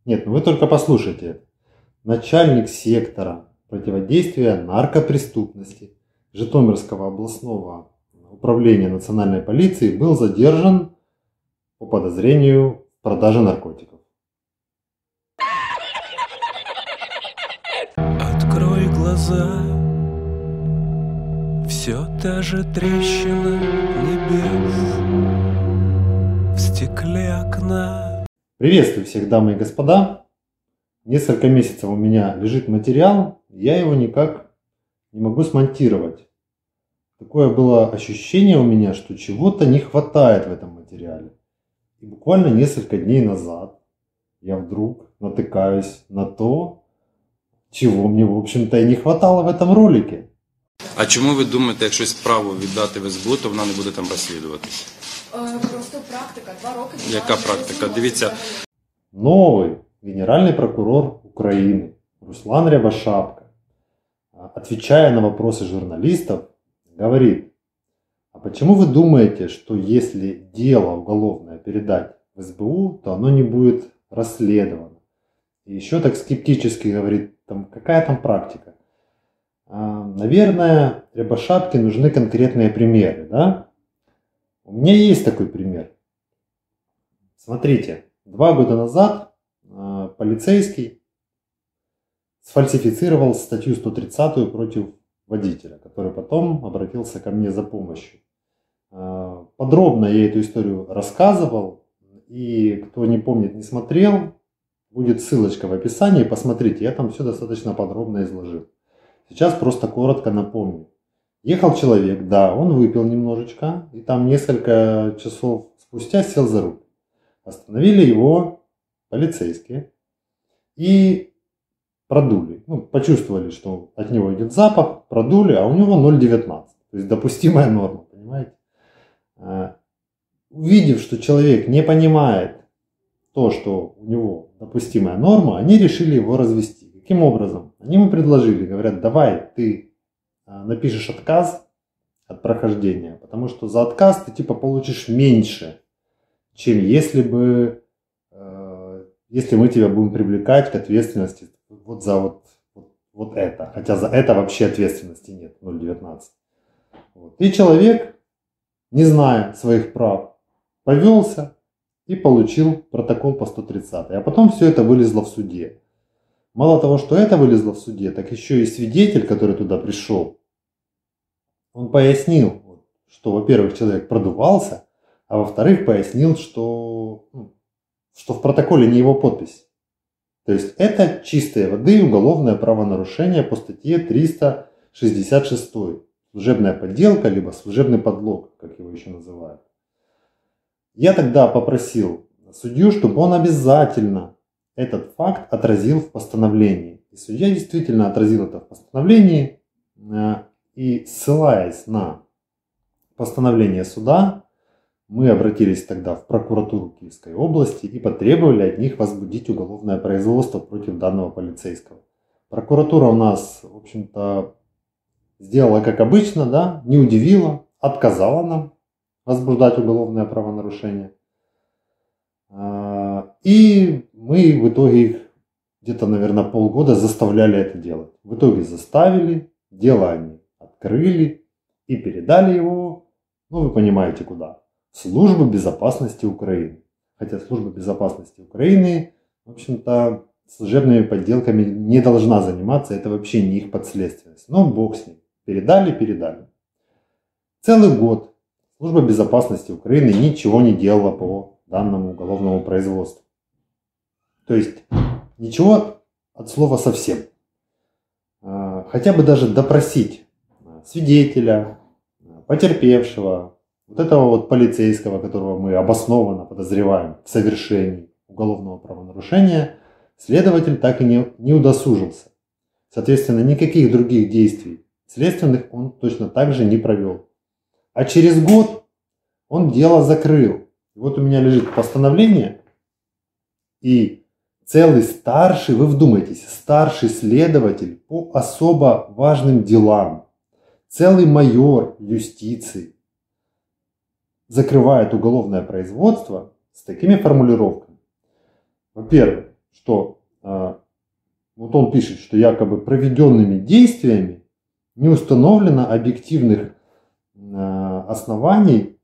Нет, ну вы только послушайте. Начальник сектора противодействия наркопреступности Житомирского областного управления национальной полиции был задержан по подозрению в продаже наркотиков. Открой глаза, все та же трещина небес в стекле окна. Приветствую всех, дамы и господа. Несколько месяцев у меня лежит материал, я его никак не могу смонтировать. Такое было ощущение у меня, что чего-то не хватает в этом материале. И буквально несколько дней назад я вдруг натыкаюсь на то, чего мне, в общем-то, и не хватало в этом ролике. А чому ви думаєте, якщо справу віддати в СБУ, то вона не буде там розслідуватися? Просто практика, 2 роки. Яка практика? Дивіться. Новый генеральный прокурор Украины Руслан Рябошапка, отвечая на вопросы журналистов, говорит: а почему вы думаете, что если дело уголовное передать в СБУ, то оно не будет расследовано? И еще так скептически говорит, какая там практика? Наверное, Рябошапке нужны конкретные примеры, да? У меня есть такой пример. Смотрите, 2 года назад полицейский сфальсифицировал статью 130 против водителя, который потом обратился ко мне за помощью. Подробно я эту историю рассказывал, и кто не помнит, не смотрел, будет ссылочка в описании, посмотрите, я там все достаточно подробно изложил. Сейчас просто коротко напомню. Ехал человек, да, он выпил немножечко, и там несколько часов спустя сел за руль. Остановили его полицейские и продули. Почувствовали, что от него идет запах, продули, а у него 0,19. То есть допустимая норма, понимаете? Увидев, что человек не понимает то, что у него допустимая норма, они решили его развести. Каким образом? Они ему предложили, говорят: давай ты напишешь отказ от прохождения, потому что за отказ ты типа получишь меньше, чем если мы тебя будем привлекать к ответственности вот за вот это. Хотя за это вообще ответственности нет, 0,19. Вот. И человек, не зная своих прав, повелся и получил протокол по 130. А потом все это вылезло в суде. Мало того, что это вылезло в суде, так еще и свидетель, который туда пришел, он пояснил, что, во-первых, человек продувался, а во-вторых, пояснил, что в протоколе не его подпись. То есть это чистой воды уголовное правонарушение по статье 366. Служебная подделка, либо служебный подлог, как его еще называют. Я тогда попросил судью, чтобы он обязательно этот факт отразил в постановлении. И судья действительно отразил это в постановлении. И ссылаясь на постановление суда, мы обратились тогда в прокуратуру Киевской области и потребовали от них возбудить уголовное производство против данного полицейского. Прокуратура у нас, в общем-то, сделала как обычно, да, не удивила, отказала нам возбуждать уголовное правонарушение. И мы в итоге их где-то, наверное, полгода заставляли это делать. В итоге заставили, дело они открыли и передали его, вы понимаете куда. Службу безопасности Украины. Хотя служба безопасности Украины, в общем-то, служебными подделками не должна заниматься, это вообще не их подследственность. Но бог с ним. Передали. Целый год служба безопасности Украины ничего не делала по данному уголовному производству. То есть ничего от слова совсем. Хотя бы даже допросить свидетеля, потерпевшего, вот этого вот полицейского, которого мы обоснованно подозреваем в совершении уголовного правонарушения, следователь так и не удосужился. Соответственно, никаких других действий следственных он точно так же не провел. А через год он дело закрыл. И вот у меня лежит постановление, и целый старший, вы вдумайтесь, старший следователь по особо важным делам, целый майор юстиции закрывает уголовное производство с такими формулировками. Во-первых, что вот он пишет, что якобы проведенными действиями не установлено объективных обстоятельств,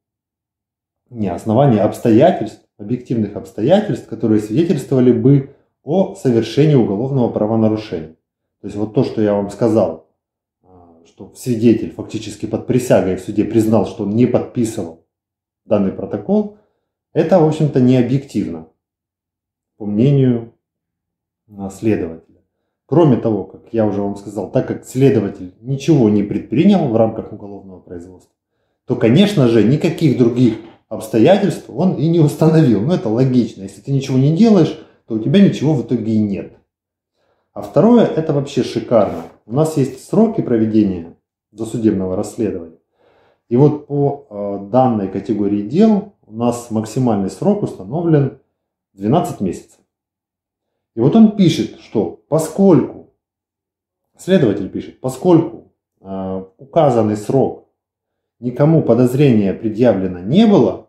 объективных обстоятельств, которые свидетельствовали бы о совершении уголовного правонарушения. То есть вот то, что я вам сказал, что свидетель фактически под присягой в суде признал, что он не подписывал данный протокол, это, в общем-то, не объективно, по мнению следователя. Кроме того, как я уже вам сказал, так как следователь ничего не предпринял в рамках уголовного производства, то, конечно же, никаких других обстоятельств он и не установил. Ну, это логично. Если ты ничего не делаешь, то у тебя ничего в итоге и нет. А второе, это вообще шикарно. У нас есть сроки проведения досудебного расследования. И вот по данной категории дел у нас максимальный срок установлен 12 месяцев. И вот он пишет, что поскольку, следователь пишет, поскольку указанный срок никому подозрения предъявлено не было,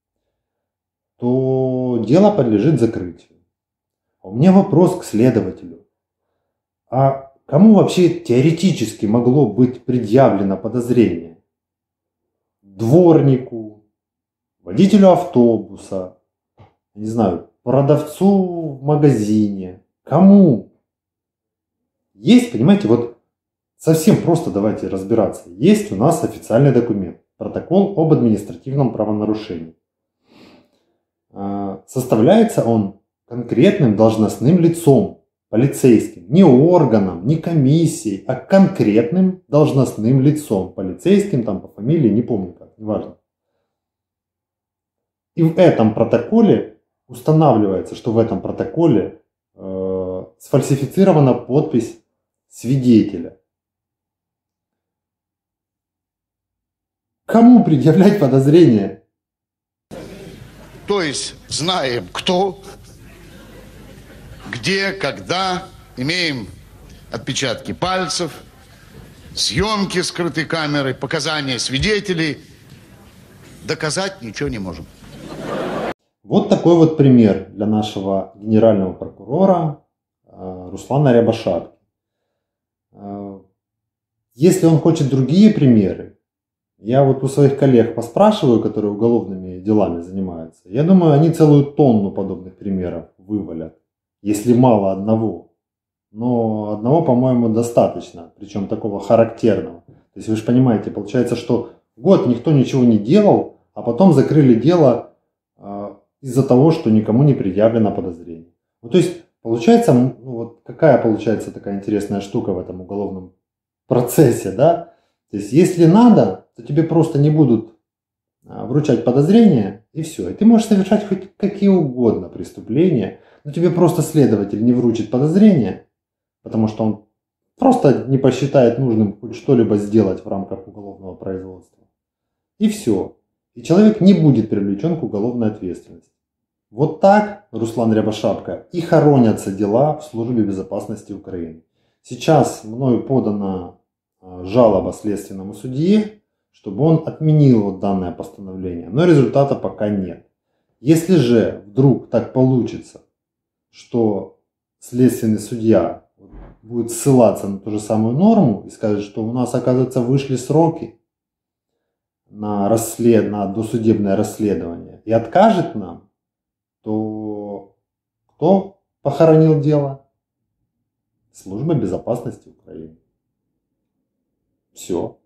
то дело подлежит закрытию. А у меня вопрос к следователю. А кому вообще теоретически могло быть предъявлено подозрение? Дворнику, водителю автобуса, не знаю, продавцу в магазине. Кому? Есть, понимаете, вот совсем просто давайте разбираться. Есть у нас официальный документ. Протокол об административном правонарушении. Составляется он конкретным должностным лицом, полицейским. Не органом, не комиссией, а конкретным должностным лицом. Полицейским, там по фамилии, не помню как, неважно. И в этом протоколе устанавливается, что в этом протоколе сфальсифицирована подпись свидетеля. Кому предъявлять подозрения? То есть знаем, кто, где, когда, имеем отпечатки пальцев, съемки скрытой камерой, показания свидетелей. Доказать ничего не можем. Вот такой вот пример для нашего генерального прокурора Руслана Рябошапки. Если он хочет другие примеры, я вот у своих коллег поспрашиваю, которые уголовными делами занимаются. Я думаю, они целую тонну подобных примеров вывалят, если мало одного. Но одного, по-моему, достаточно, причем такого характерного. То есть вы же понимаете, получается, что год никто ничего не делал, а потом закрыли дело из-за того, что никому не предъявлено подозрение. Ну, то есть получается, ну, вот какая получается такая интересная штука в этом уголовном процессе, да? То есть если надо, то тебе просто не будут вручать подозрения, и все. И ты можешь совершать хоть какие угодно преступления, но тебе просто следователь не вручит подозрения, потому что он просто не посчитает нужным хоть что-либо сделать в рамках уголовного производства. И все. И человек не будет привлечен к уголовной ответственности. Вот так, Руслан Рябошапка, и хоронятся дела в Службе безопасности Украины. Сейчас мною подана жалоба следственному судье, чтобы он отменил данное постановление, но результата пока нет. Если же вдруг так получится, что следственный судья будет ссылаться на ту же самую норму и скажет, что у нас, оказывается, вышли сроки на досудебное расследование и откажет нам, то кто похоронил дело? Служба безопасности Украины. Все.